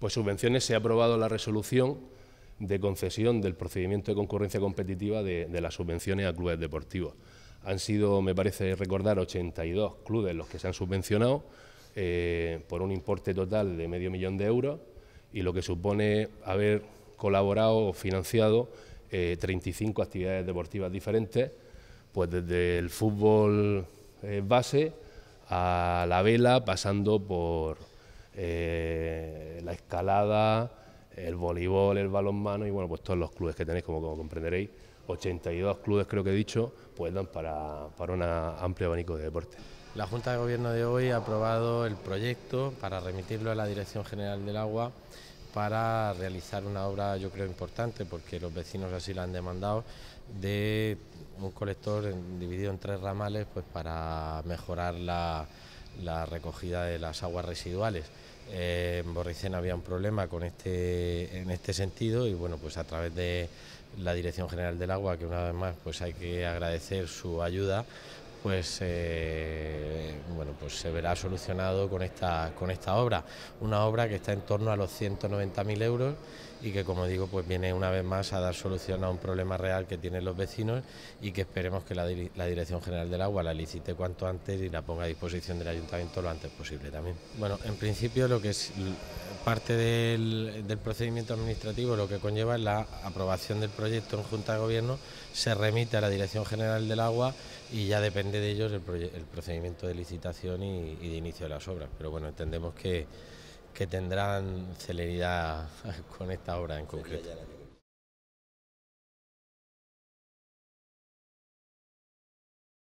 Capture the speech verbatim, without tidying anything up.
Pues subvenciones, se ha aprobado la resolución de concesión del procedimiento de concurrencia competitiva de, de las subvenciones a clubes deportivos. Han sido, me parece recordar, ochenta y dos clubes los que se han subvencionado eh, por un importe total de medio millón de euros, y lo que supone haber colaborado o financiado eh, treinta y cinco actividades deportivas diferentes, pues desde el fútbol eh, base a la vela, pasando por eh, la escalada, el voleibol, el balonmano y bueno, pues todos los clubes que tenéis, como, como comprenderéis, ochenta y dos clubes creo que he dicho, pues dan para, para un amplio abanico de deportes. La Junta de Gobierno de hoy ha aprobado el proyecto para remitirlo a la Dirección General del Agua para realizar una obra, yo creo, importante, porque los vecinos así la han demandado, de un colector en, dividido en tres ramales, pues para mejorar la, la recogida de las aguas residuales. Eh, en Borricena había un problema con este, en este sentido, y bueno, pues a través de la Dirección General del Agua, que una vez más pues hay que agradecer su ayuda, pues eh, bueno, pues se verá solucionado con esta, con esta obra, una obra que está en torno a los ciento noventa mil euros y que, como digo, pues viene una vez más a dar solución a un problema real que tienen los vecinos, y que esperemos que la, la Dirección General del Agua la licite cuanto antes y la ponga a disposición del Ayuntamiento lo antes posible también. Bueno, en principio lo que es parte del, del procedimiento administrativo, lo que conlleva es la aprobación del proyecto en Junta de Gobierno, se remite a la Dirección General del Agua y ya depende de ellos el, el procedimiento de licitación y, y de inicio de las obras. Pero bueno, entendemos que, que tendrán celeridad con esta obra en concreto.